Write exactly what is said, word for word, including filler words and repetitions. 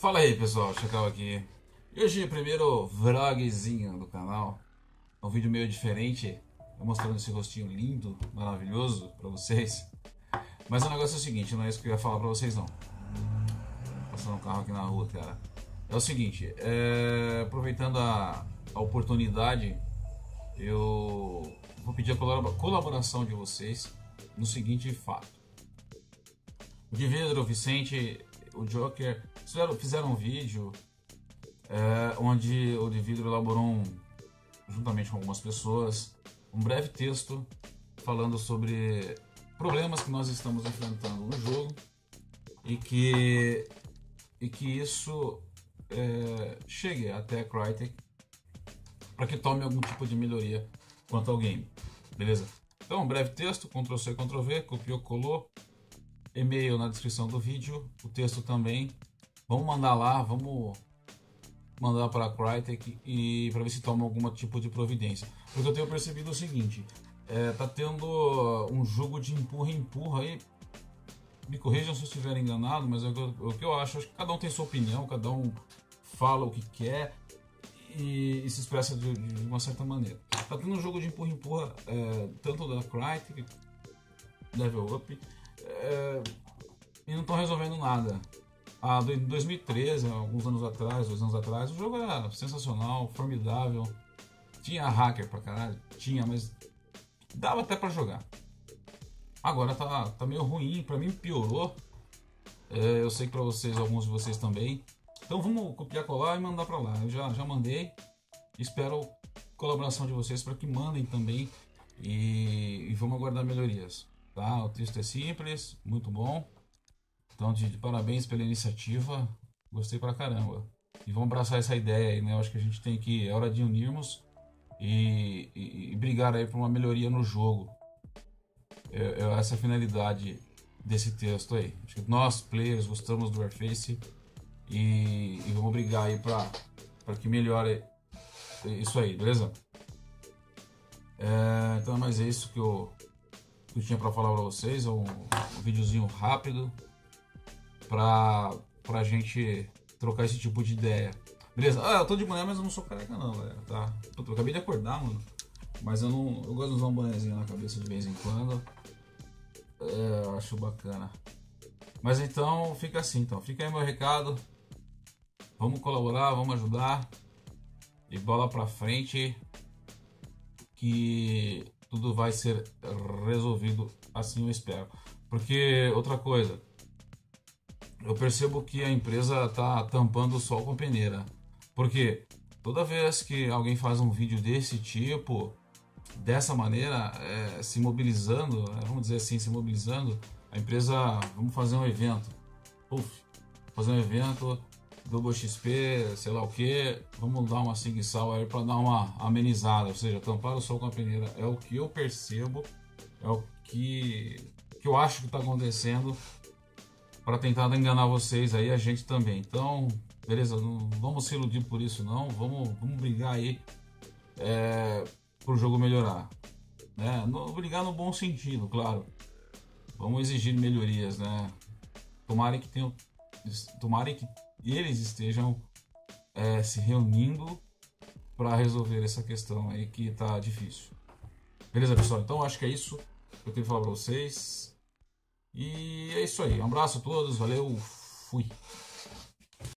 Fala aí pessoal, Chacal aqui. E hoje primeiro vlogzinho do canal. É um vídeo meio diferente, mostrando esse rostinho lindo, maravilhoso pra vocês. Mas o negócio é o seguinte, não é isso que eu ia falar pra vocês não. Passando um carro aqui na rua, cara. É o seguinte, é... aproveitando a... a oportunidade, eu vou pedir a colaboração de vocês no seguinte fato. O Dividro, o Vicente, o Joker fizeram, fizeram um vídeo é, onde o Dividro elaborou, um, juntamente com algumas pessoas, um breve texto falando sobre problemas que nós estamos enfrentando no jogo e que, e que isso é, chegue até a Crytek para que tome algum tipo de melhoria quanto ao game, beleza? Então, um breve texto, control C, control V, copiou, colou, e-mail na descrição do vídeo, o texto também. Vamos mandar lá, vamos mandar para a Crytek e para ver se toma algum tipo de providência. Porque eu tenho percebido o seguinte, é, tá tendo um jogo de empurra-empurra aí. Me corrijam se eu estiver enganado, mas é o que eu acho. Acho que cada um tem sua opinião, cada um fala o que quer e, e se expressa de, de uma certa maneira. Tá tendo um jogo de empurra-empurra, é, tanto da Crytek, Level Up, é, e não estão resolvendo nada. Ah, em dois mil e treze, alguns anos atrás, dois anos atrás, o jogo era sensacional, formidável. Tinha hacker pra caralho, tinha, mas dava até pra jogar. Agora tá, tá meio ruim, pra mim piorou. É, eu sei que pra vocês, alguns de vocês também. Então vamos copiar, colar e mandar pra lá. Eu já, já mandei. Espero a colaboração de vocês para que mandem também. E, e vamos aguardar melhorias. Tá? O texto é simples, muito bom. Então, de, de parabéns pela iniciativa. Gostei pra caramba. E vamos abraçar essa ideia aí, né? Eu acho que a gente tem que... É hora de unirmos e, e, e brigar aí por uma melhoria no jogo. É, é essa a finalidade desse texto aí. Acho que nós, players, gostamos do Warface e, e vamos brigar aí pra, pra que melhore isso aí, beleza? É, então, mas é isso que eu, que eu tinha pra falar pra vocês. É um, um videozinho rápido pra, pra gente trocar esse tipo de ideia. Beleza? Ah, eu tô de boné, mas eu não sou careca não, galera, tá? Eu acabei de acordar, mano. Mas eu não. Eu gosto de usar um bonézinho na cabeça de vez em quando. É, eu acho bacana. Mas então, fica assim, então. Fica aí meu recado. Vamos colaborar, vamos ajudar. E bola pra frente. Que tudo vai ser resolvido, assim eu espero. Porque, outra coisa, eu percebo que a empresa tá tampando o sol com peneira. Porque toda vez que alguém faz um vídeo desse tipo, dessa maneira, é, se mobilizando, vamos dizer assim, se mobilizando, a empresa, vamos fazer um evento. Uf, fazer um evento, Double X P, sei lá o que, vamos dar uma sig-sal aí para dar uma amenizada, ou seja, tampar o sol com a peneira. É o que eu percebo, é o que, que eu acho que está acontecendo para tentar enganar vocês aí, a gente também. Então, beleza, não vamos se iludir por isso não, vamos, vamos brigar aí é, para o jogo melhorar, né? No, brigar no bom sentido, claro. Vamos exigir melhorias, né? Tomarem que tenham, tomarem que eles estejam é, se reunindo para resolver essa questão aí que tá difícil. Beleza, pessoal? Então acho que é isso que eu queria falar para vocês. E é isso aí. Um abraço a todos, valeu, fui.